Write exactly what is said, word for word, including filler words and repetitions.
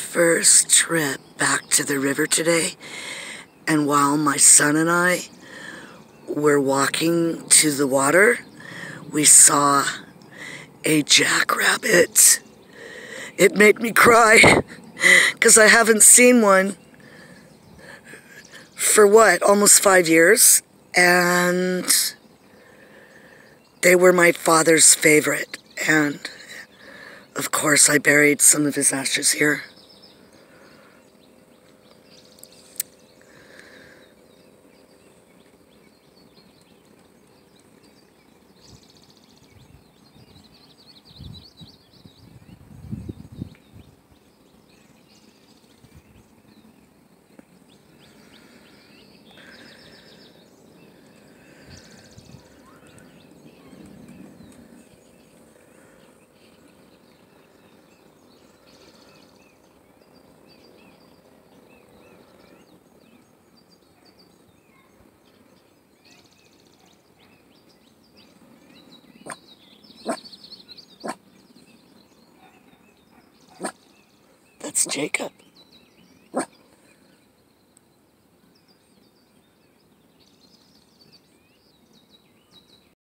first trip back to the river today, and while my son and I were walking to the water, we saw a jackrabbit. It made me cry because I haven't seen one for what, almost five years, and they were my father's favorite, and of course I buried some of his ashes here. That's Jacob.